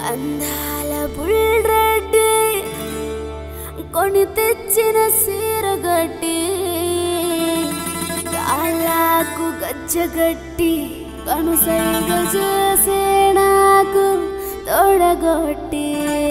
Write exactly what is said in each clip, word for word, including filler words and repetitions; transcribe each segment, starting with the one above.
అందాల బుల్రెడ్డి కొని తెచ్చిన సీరగట్టి కాళ్ళకు గజ్జగట్టి కనుసైగ చేసే నాకు తోడగొట్టి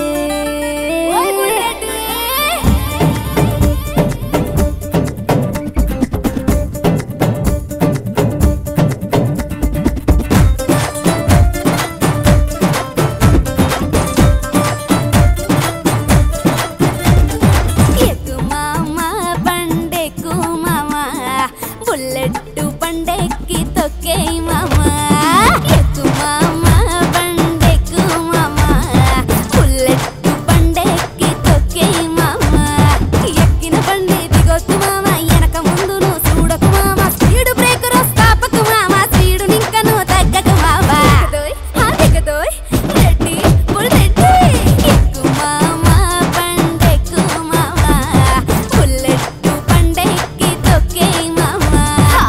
బుల్లెట్టు పండెక్కి తొక్కే మామా ఎక్కు మామా పండెక్కు మామా బుల్లెట్టు పండెక్కి తొక్కే మామా ఎక్కిన బండి దిగొద్దు మామా వెనక ముందు నువ్వు చూడకు మామా స్పీడు బ్రేక్ రోస్తాపకు మామా స్పీడు నింక నువ్వు తగ్గకు మామా దిగదోయ్ రెడ్డి బుల్లెట్టి ఎక్కు మామా పండెక్కు మామా బుల్లెట్టు పండెక్కి తొక్కే మామా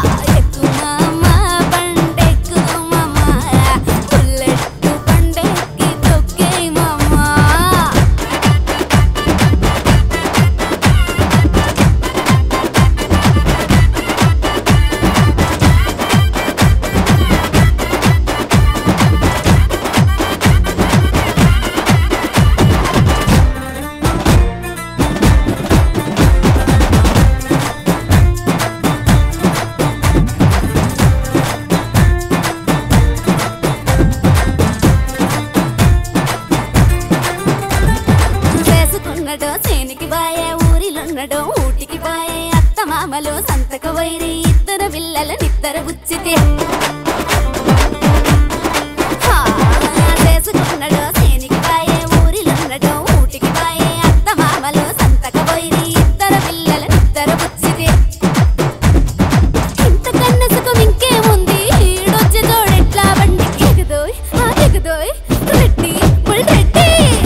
చేనికి బాయే ఊరిలున్నడో ఊటికి బాయే అత్త మామలు సంతక వైరి ఇద్దరు పిల్లల నిద్దర బుచ్చితే చేసుకున్నడో చేనికి బాయే ఊరిలున్నడో ఊటికి బాయే అత్త మామలు సంతక వైరి ఇద్దరు పిల్లల నిద్దర బుచ్చితే ఇంత కన్నసుకు ఇంకేముంది ఈడొచ్చి తోడెట్లా బండికి ఎగదోయ్ ఆ ఎగదోయ్ రెడ్డి బుల్రెడ్డి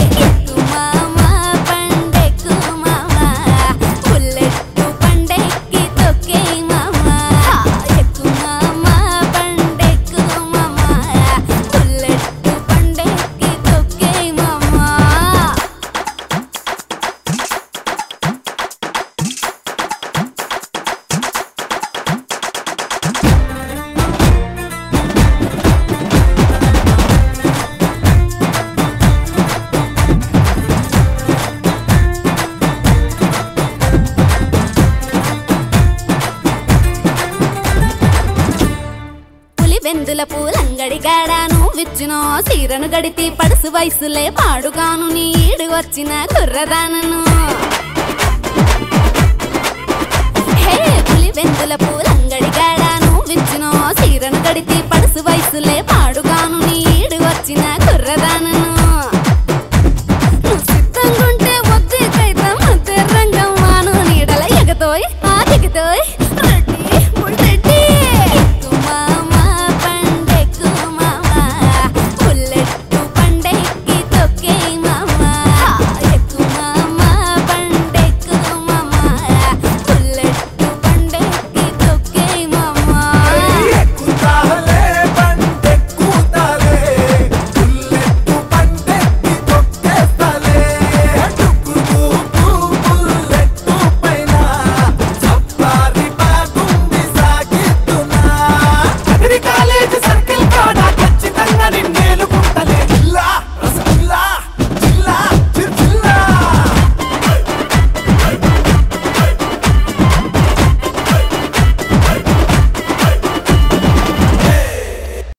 వెందుల పూలంగడి గాడాను విచ్చునో సీరను గడితి పడుసు వయసులే పాడుగాను నీడు వచ్చిన కుర్రదానను హే పులి వెందుల పూలంగడి గాడాను విచ్చునో సీరను గడితి పడుసు వయసులే పాడు